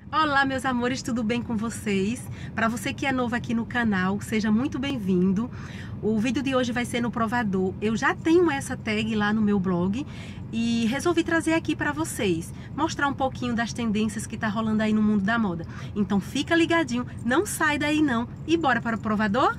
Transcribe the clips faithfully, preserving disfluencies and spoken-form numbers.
Olá, meus amores, tudo bem com vocês? Para você que é novo aqui no canal, seja muito bem-vindo. O vídeo de hoje vai ser no provador. Eu já tenho essa tag lá no meu blog e resolvi trazer aqui para vocês, mostrar um pouquinho das tendências que tá rolando aí no mundo da moda. Então fica ligadinho, não sai daí não e bora para o provador?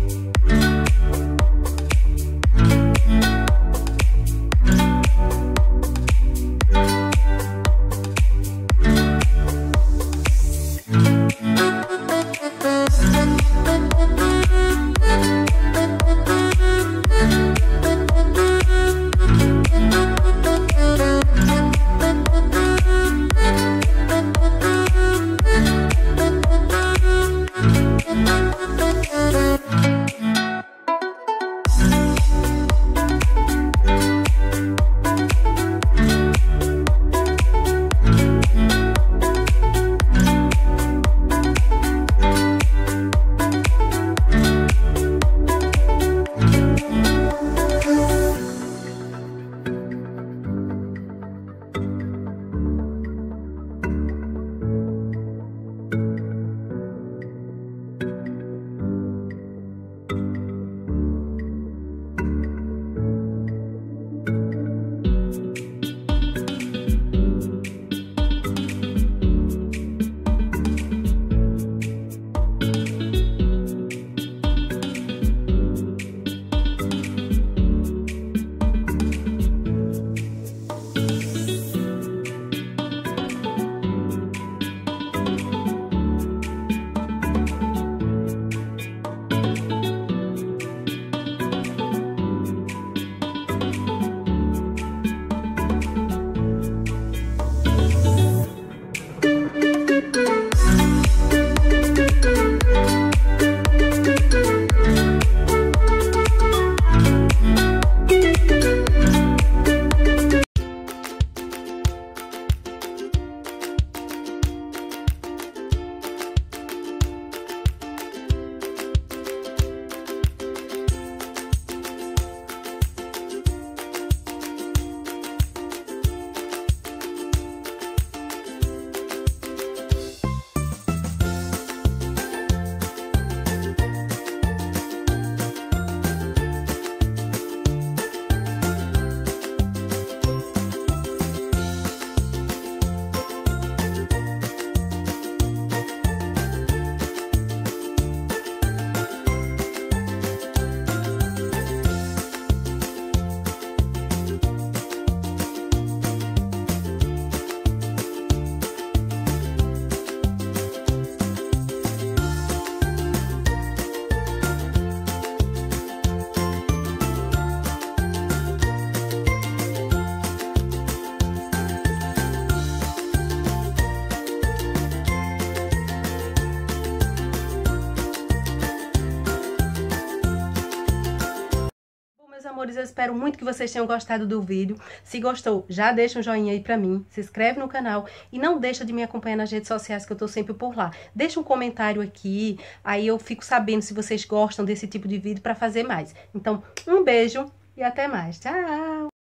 Amores, eu espero muito que vocês tenham gostado do vídeo. Se gostou, já deixa um joinha aí pra mim, se inscreve no canal e não deixa de me acompanhar nas redes sociais que eu tô sempre por lá. Deixa um comentário aqui, aí eu fico sabendo se vocês gostam desse tipo de vídeo pra fazer mais. Então, um beijo e até mais. Tchau!